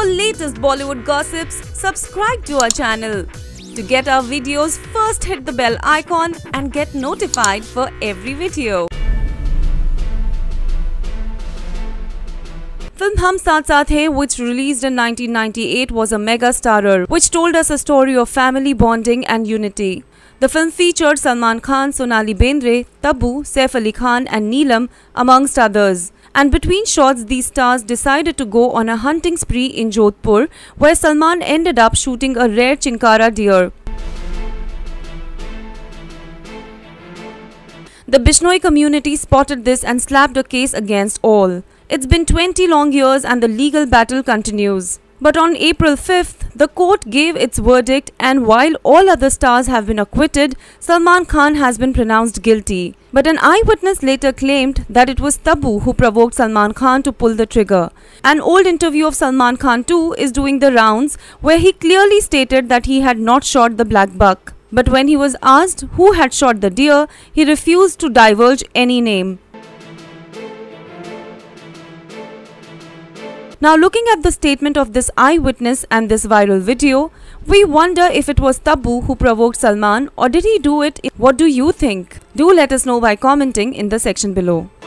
For latest Bollywood gossips, subscribe to our channel. To get our videos, first hit the bell icon and get notified for every video. Film Hum Saath Saath Hai, which released in 1998, was a mega-starrer which told us a story of family bonding and unity. The film featured Salman Khan, Sonali Bendre, Tabu, Saif Ali Khan and Neelam amongst others. And between shots, these stars decided to go on a hunting spree in Jodhpur, where Salman ended up shooting a rare Chinkara deer. The Bishnoi community spotted this and slapped a case against all. It's been 20 long years and the legal battle continues. But on April 5th, the court gave its verdict, and while all other stars have been acquitted, Salman Khan has been pronounced guilty. But an eyewitness later claimed that it was Tabu who provoked Salman Khan to pull the trigger. An old interview of Salman Khan too is doing the rounds, where he clearly stated that he had not shot the black buck. But when he was asked who had shot the deer, he refused to divulge any name. Now, looking at the statement of this eyewitness and this viral video, we wonder if it was Tabu who provoked Salman, or did he do it? What do you think? Do let us know by commenting in the section below.